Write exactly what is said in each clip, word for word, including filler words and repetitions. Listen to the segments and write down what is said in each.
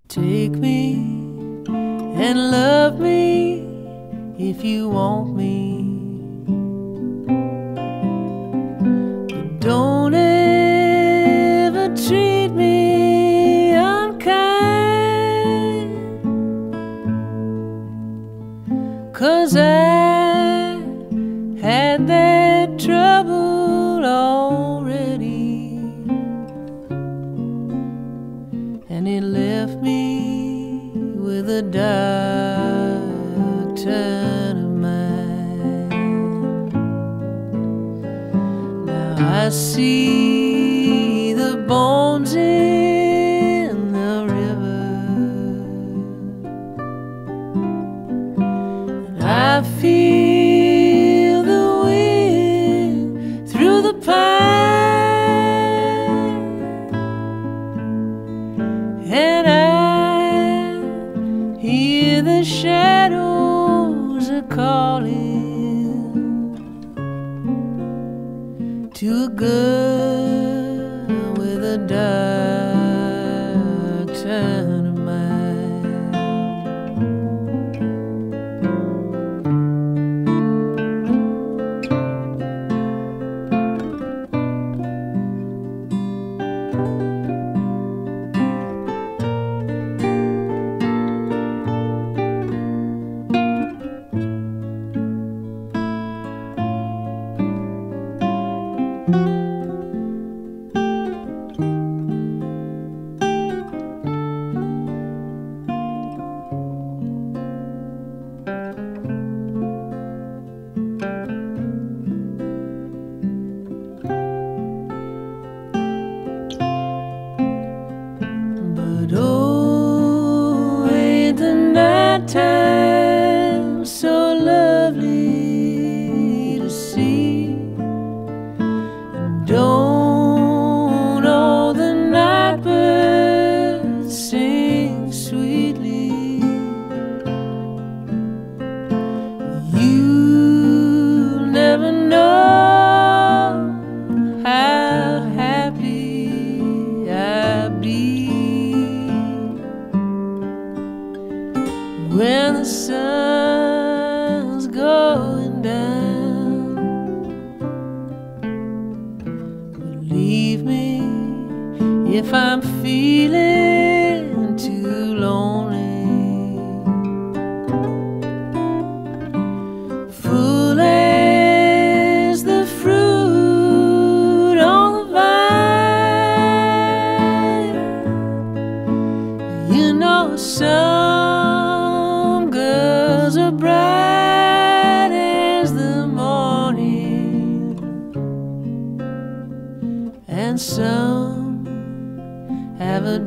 Take me and love me if you want me, but don't ever treat me unkind, 'cause I had that trouble already, and it left me with a dark turn of mind. Now I see the bones in the river, and I feel the wind through the pine, and I hear the shadows are calling to a girl with a dark turn of mind. But oh, ain't the night time so lovely to see? And don't all the night birds sing sweetly? You'll never know how happy I'd be when the sun's going down. Believe me, if I'm feeling too lonely, full as the fruit on the vine, you know some girls are bright as the morning, and some have a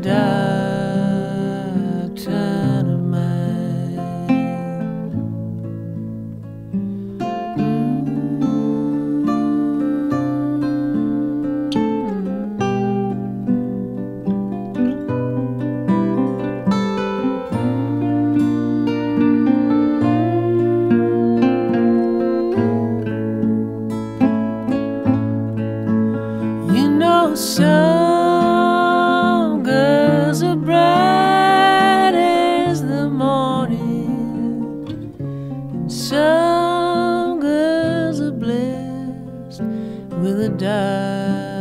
dark turn of mind. You know some girls are bright as the morning, and some girls are blessed with a dark